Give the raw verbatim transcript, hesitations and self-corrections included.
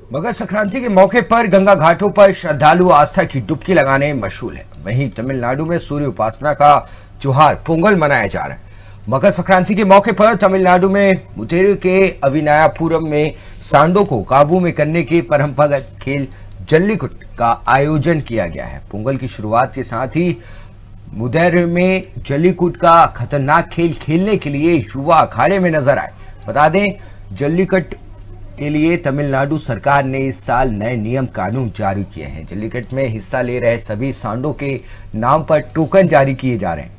मकर संक्रांति के मौके पर गंगा घाटों पर श्रद्धालु आस्था की डुबकी लगाने मशहूर है। वहीं तमिलनाडु में सूर्य उपासना का त्योहार पोंगल मनाया जा रहा है। मकर संक्रांति के मौके पर तमिलनाडु में मुतेरू के अविनायापुरम में सांडों को काबू में करने के परंपरागत खेल जल्लीकट्टू का आयोजन किया गया है। पोंगल की शुरुआत के साथ ही मुदेर में जल्लीकट्टू का खतरनाक खेल खेलने के लिए युवा अखाड़े में नजर आए। बता दें, जल्लीकट्टू के लिए तमिलनाडु सरकार ने इस साल नए नियम कानून जारी किए हैं। जल्लीकट्टू में हिस्सा ले रहे सभी सांडों के नाम पर टोकन जारी किए जा रहे हैं।